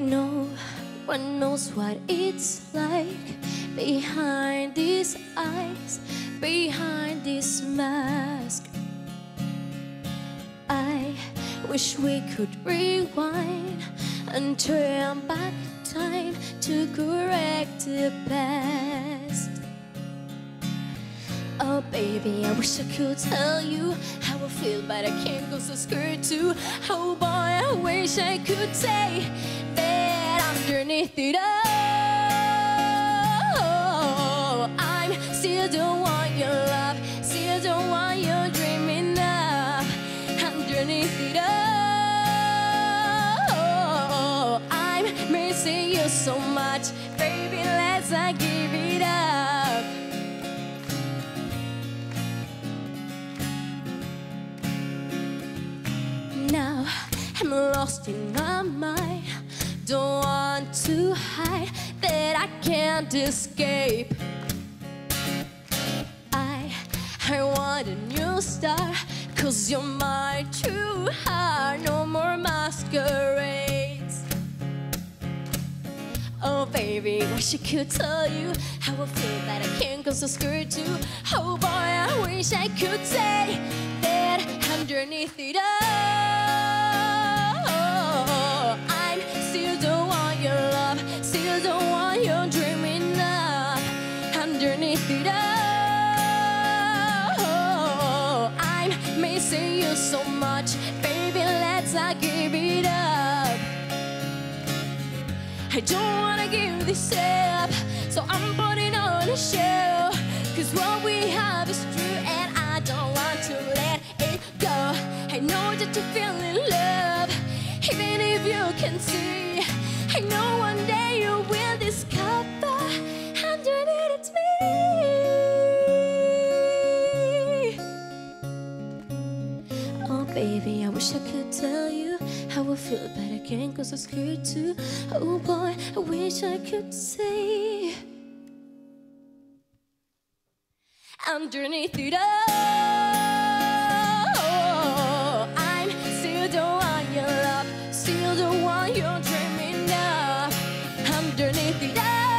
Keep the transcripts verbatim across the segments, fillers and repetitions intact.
No one knows what it's like behind these eyes, behind this mask. I wish we could rewind and turn back time to correct the past. Oh baby, I wish I could tell you how I feel, but I can't, 'cause I'm scared to. Oh boy, I wish I could say that underneath it all, I'm still the one you love, still the one you're dreaming of. Underneath it all, I'm missing you so much. Baby, let's not give it up. Now I'm lost in my mind, don't want to hide that I can't escape. I, I want a new start, 'cause you're my true heart. No more masquerades. Oh baby, wish I could tell you how I feel, but I can't, 'cause I'm scared to. Oh boy, I wish I could say that underneath it all, I'm still the one you love, still the one you're dreaming of. Underneath it all, I'm missing you so much. Baby, let's not give it up. I don't wanna give this up, so I'm putting on a show, 'cause what we have is true and I don't want to let it go. I know that you feel in love, even if you can see. I know one day you will discover underneath it's me. Oh baby, I wish I could tell you how I feel, but I can't, 'cause I'm scared to. Oh boy, I wish I could say underneath it all, I'm still the one you love, still the one you're dreaming of. Underneath it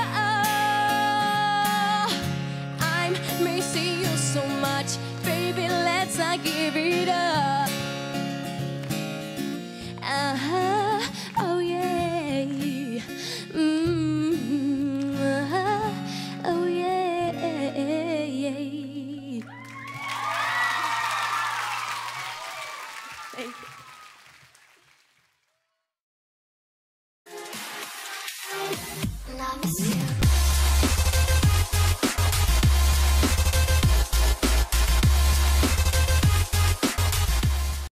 all, I'm missing you so much. Baby, let's not give it up. Uh-huh, oh yeah, mm-hmm, uh-huh, oh yeah, yeah. Thank you.